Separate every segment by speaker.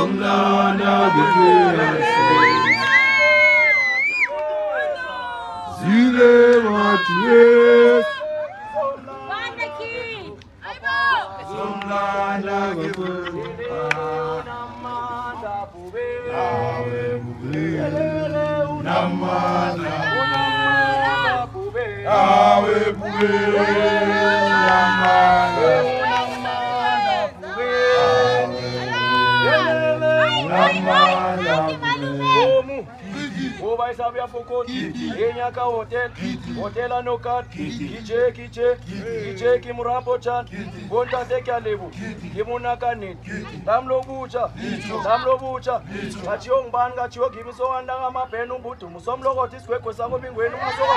Speaker 1: Somlana gifirase Zile matues Somlana gifirase Awe bube Namana Awe bube
Speaker 2: Vai saber a focoti, Enyaka hotel, hotel anokat, kiche kimurapochan, bonta teke alebu, kimunakanin, damlo bucha, gachiong ban gachio gimiso andanga mapenu butu, musomlo gotis kwekwe sako bingwenu musoko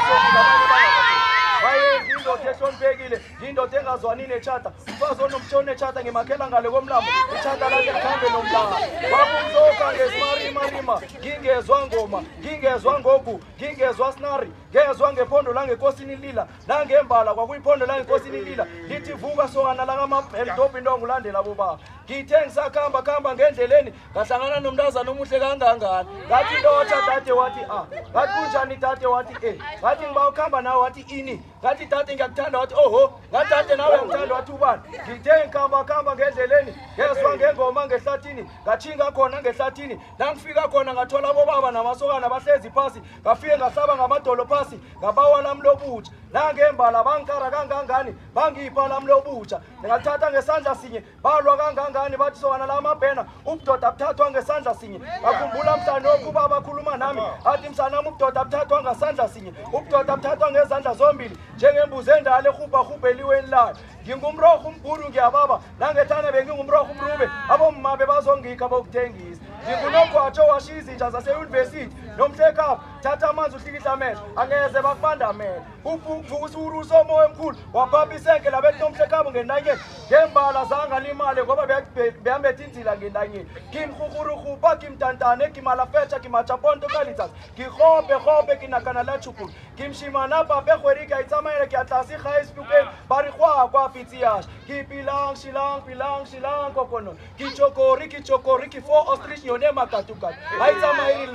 Speaker 2: Waye gindo teston pegile, gindo tenga zwani nechata, ufazo nomchone chata ngemakela ngale komlambo, ichata lake kambe nomlanga. Wakumzoka ngesmari marima, ngingezwa ngoma, ngingezwa ngoku, ngingezwa snari, ngezwa ngepondo lange kosini lila, nangembala kwakuyipondo lange kosini lila, lithi vuka sokana la ngamaphelitopi indongo landela boba. Ngithenga kamba ngendleleni, ngahlangana nomntazana omuhle kangangani. Ngathi ndotsha tate wathi ngathi kunjani tate wathi ngathi ngiba ukhamba nawe wathi ini. Ngathi tate ngiyakuthanda wathi oho, ngathi tate nawe ngithanda wathi ubani. Ngithenga kamba ngendleleni, ngezwa ngengoma ngehlathini, ngachinga khona ngehlathini. La ngifika khona ngathola bobaba namasokana bahlezi phasi, ngafike ngahlaba ngamadolo phasi, ngabawa lami lobutsha. La ngembala bangikara kangangani, bangipha lami lobutsha. Ngathatha ngesandla sinye, balwa kangangani bathi sokana la amabhena, ubudoda abuthathwa ngesandla sinye. Ngakhumbula mhlanje ukuba abakhuluma nami, athi msanami ubudoda abuthathwa ngesandla sinye, ubudoda abuthathwa ngezandla zombili. Njengembuzi endala ehubha eliweni layo. Ngingumrogo umbhulu ngiyababa, nangethana bengingumrogo umrube, abomma bezongikha bokuthengisa. Ngingunogwatsho washiya izinja zase-university, nomhlekapho, thatha amanzi uhlikihla amehlo, angeze bakubanda amehlo. Uvusa uruso omoya omkhulu, waphapha isenke labethi nomhlekapho ngendanyeni, ngembala zangalimale ngoba behambetha inzila ngendanyeni. Kimhuhuruhupa, kimtantane, kimalafecha, kimachaponto kalitas, kihope, kinakana la chukuru, kimshimana pape khwerika itsamayele kiatlasi khaispuke, barihwa kwa fitiyash, kipilang, shilang, kokono, kichokori, kifo ostrich yone makatukat, aitsamayele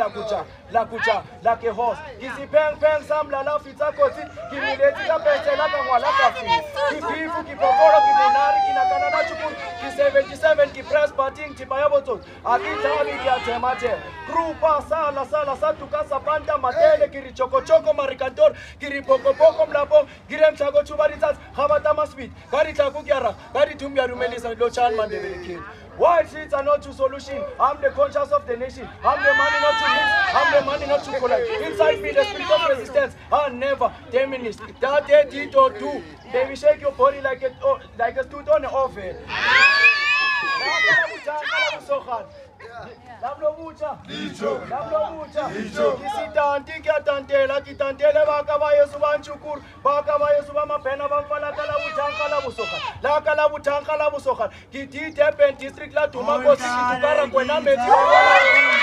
Speaker 2: la kehos, kisipeng samla la fitsakoti, kimileti la pensela kangwala kafi, kipifu, kipoporo, kimonari, kinakana la chukuru, ki-77, ki-press parting, tipayabotot, akitabi kiatemate, krupa, sala, satuka, sapanta, matele, kirichoko, marikantor, kiripoko, mlapo, giremchago, chubaritas, habatama speed, karitaku kiara, karitumia rumelisa, lochan mandevele. White seats are not to solution. I'm the conscience of the nation. I'm the money not to mix. I'm the money not to collect. Inside me, the spirit of resistance. And never 10 minutes. That it or two. They will shake your body like a stood on the oven. Lablo mucha, kisitanti kiatantela, kitantele bakabaye suban chukur, bakabaye suban mapena bangfala kala butanka la busoka, kitite pen district la tumako siki tukara kwena meti.